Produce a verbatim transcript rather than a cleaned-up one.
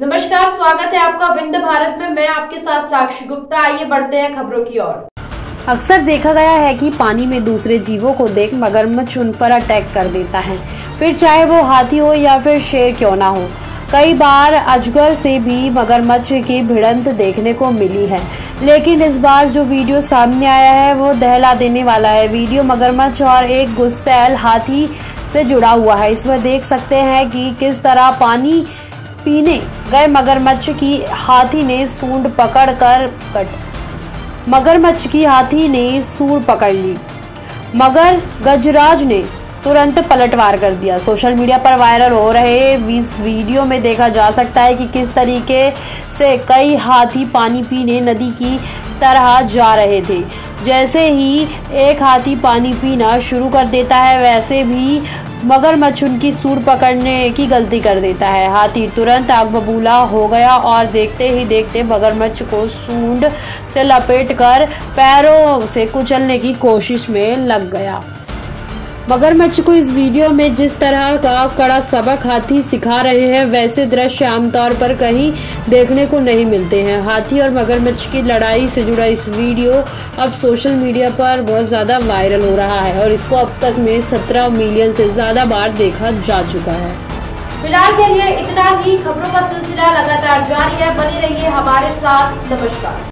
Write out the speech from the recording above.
नमस्कार, स्वागत है आपका विंध्य भारत में। मैं आपके साथ साक्षी गुप्ता। आइए बढ़ते हैं खबरों की ओर। अक्सर देखा गया है कि पानी में दूसरे जीवों को देख मगरमच्छ उन पर अटैक कर देता है, फिर चाहे वो हाथी हो या फिर शेर क्यों ना हो। कई बार अजगर से भी मगरमच्छ की भिड़ंत देखने को मिली है, लेकिन इस बार जो वीडियो सामने आया है वो दहला देने वाला है। वीडियो मगरमच्छ और एक गुस्सैल हाथी से जुड़ा हुआ है। इसमें देख सकते हैं कि किस तरह पानी पीने गए मगरमच्छ की हाथी ने सूंड पकड़ कर कट मगरमच्छ की हाथी ने सूंड पकड़ ली, मगर गजराज ने तुरंत पलटवार कर दिया। सोशल मीडिया पर वायरल हो रहे इस वीडियो में देखा जा सकता है कि किस तरीके से कई हाथी पानी पीने नदी की तरह जा रहे थे। जैसे ही एक हाथी पानी पीना शुरू कर देता है, वैसे भी मगरमच्छ उनकी सूंड पकड़ने की गलती कर देता है। हाथी तुरंत आग बबूला हो गया और देखते ही देखते मगरमच्छ को सूंड से लपेटकर पैरों से कुचलने की कोशिश में लग गया। मगरमच्छ को इस वीडियो में जिस तरह का कड़ा सबक हाथी सिखा रहे हैं, वैसे दृश्य आमतौर पर कहीं देखने को नहीं मिलते हैं। हाथी और मगरमच्छ की लड़ाई से जुड़ा इस वीडियो अब सोशल मीडिया पर बहुत ज्यादा वायरल हो रहा है और इसको अब तक में सत्रह मिलियन से ज्यादा बार देखा जा चुका है। फिलहाल के लिए इतना ही। खबरों का सिलसिला लगातार जारी है, बने रहिए हमारे साथ। नमस्कार।